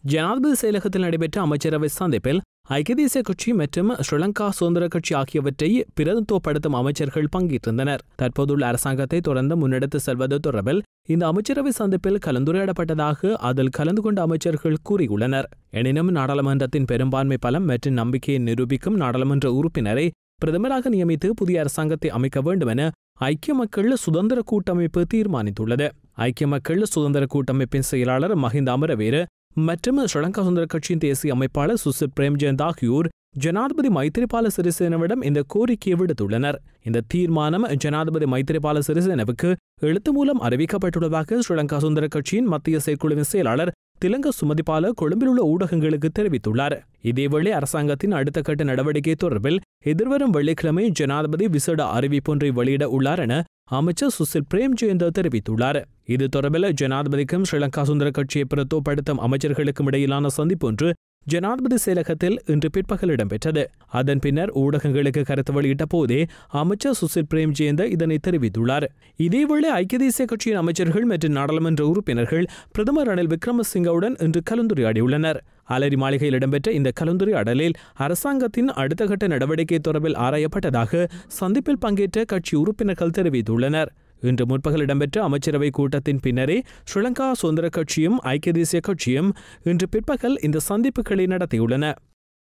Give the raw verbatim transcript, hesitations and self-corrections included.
ஜனாதிபதி செயலகத்தில் நடைபெற்ற அமைச்சரவை சந்திப்பில் ஐக்கிய தேசிய கட்சி மற்றும் ஸ்ரீலங்கா சுதந்திர கட்சி ஆகியவற்றை பிரதிநிதித்துவப்படுத்தும் அமைச்சர்கள் பங்கேற்றிருந்தனர். தற்போதுள்ள அரசாங்கத்தை தொடர்ந்து முன்னெடுத்து செல்வது தொடர்பில் இந்த அமைச்சரவை சந்திப்பில் கலந்துரையாடப்பட்டதாக அதில் கலந்து கொண்ட அமைச்சர்கள் கூறியுள்ளனர். எனினும் நாடாளுமன்றத்தின் பெரும்பான்மை பலம் மற்றும் நம்பிக்கையை நிரூபிக்கும் நாடாளுமன்ற உறுப்பினரை பிரதமராக நியமித்து புதிய அரசாங்கத்தை அமைக்க வேண்டும் என ஐக்கிய மக்கள் சுதந்திர கூட்டமைப்பு தீர்மானித்துள்ளது. ஐக்கிய மக்கள் சுதந்திர கூட்டமைப்பின் செயலாளர் மஹிந்த அமரவீர மற்றும் ஸ்ரீலங்கா சுதந்திர கட்சியின் தேசிய அமைப்பாளர் சுசில் பிரேமஜயந்த் ஆகியோர் ஜனாதிபதி மைத்திரிபால சிறிசேனவிடம் இந்த கோரிக்கையை விடுத்துள்ளனர். இந்த தீர்மானம் ஜனாதிபதி மைத்திரிபால சிறிசேனவுக்கு எழுத்து மூலம் அறிவிக்கப்பட்டுள்ளதாக ஸ்ரீலங்கா சுதந்திர கட்சியின் மத்திய செயற்குழுவின் செயலாளர் திலங்க சுமதிபால கொழும்பில் உள்ள ஊடகங்களுக்கு தெரிவித்துள்ளார். இதேவேளை அரசாங்கத்தின் அடுத்த கட்ட நடவடிக்கை தொடர்பில் எதிர்வரும் வெள்ளிக்கிழமை ஜனாதிபதி விசேட அறிவிப்பொன்றை வெளியிட உள்ளார் என அமைச்சர் சுசில் பிரேமஜயந்த் தெரிவித்துள்ளார். இது தொடர்பில் ஜனாதிபதிக்கும் ஸ்ரீலங்கா சுதந்திர கட்சியை பிரதிநிதித்துவப்படுத்தும் அமைச்சர்களுக்கும் இடையிலான சந்திப்பு ஒன்று ஜனாதிபதி செயலகத்தில் இன்று பிற்பகல் இடம்பெற்றது. அதன் பின்னர் ஊடகங்களுக்கு கருத்து வெளியிட்ட போதே அமைச்சர் சுசில் பிரேமஜயந்த் இதனை தெரிவித்துள்ளார். இதேவேளை ஐக்கிய தேசிய கட்சியின் அமைச்சர்கள் மற்றும் நாடாளுமன்ற உறுப்பினர்கள் பிரதமர் ரணில் விக்ரமசிங்கவுடன் இன்று கலந்துரையாடியுள்ளனர். அலரி மாளிகையில் இடம்பெற்ற இந்த கலந்துரையாடலில் அரசாங்கத்தின் அடுத்த கட்ட நடவடிக்கை தொடர்பில் ஆராயப்பட்டதாக சந்திப்பில் பங்கேற்ற கட்சி உறுப்பினர்கள் தெரிவித்துள்ளனர். இன்று முற்பகல் இடம்பெற்ற அமைச்சரவை கூட்டத்தின் பின்னரே ஸ்ரீலங்கா சுதந்திர கட்சியும் ஐக்கிய தேசிய கட்சியும் இன்று பிற்பகல் இந்த சந்திப்புகளை நடத்தியுள்ளன.